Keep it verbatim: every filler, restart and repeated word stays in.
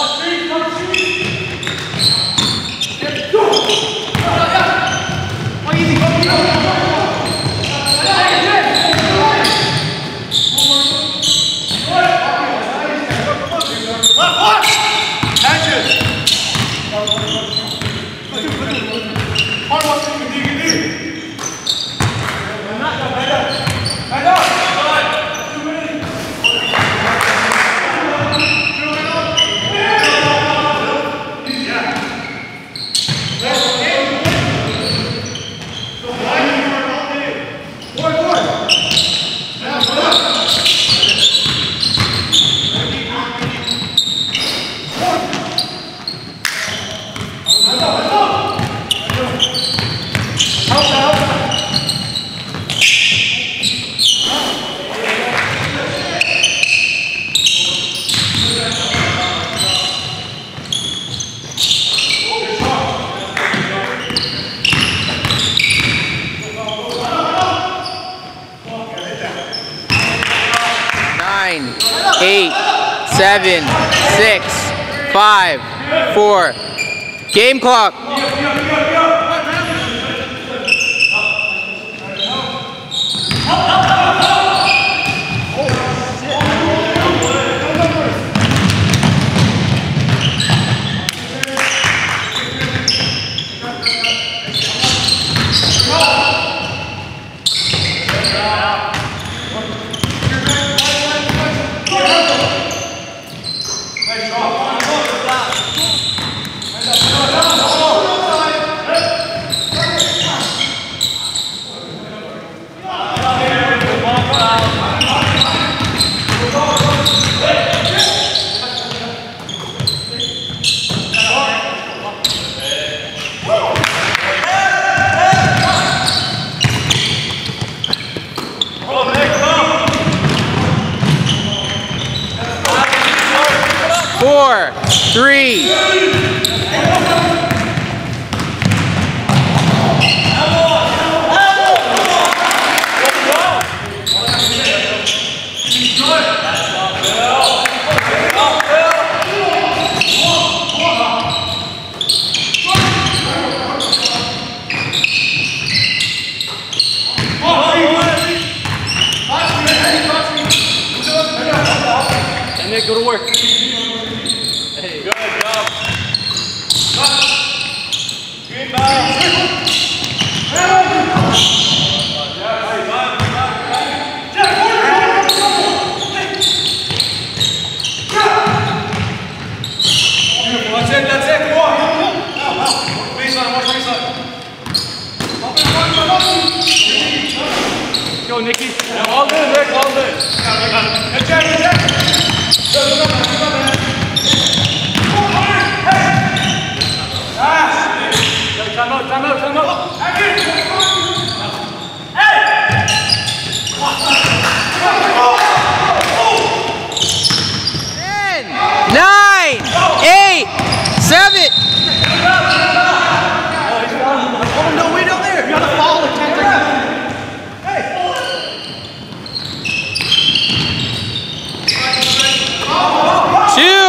Eight, seven, six, five, four. Game clock. Four, three. And then go to work. Hey, good job. Green ball. That's it, that's it, come on. Baseline, watch baseline. Go, Nicky. Yeah, all good, Nick, all good. Good check, good check. Time out, time out, time out. Ten, nine, eight, seven. Oh, no, way down there. You gotta follow the ten. Two.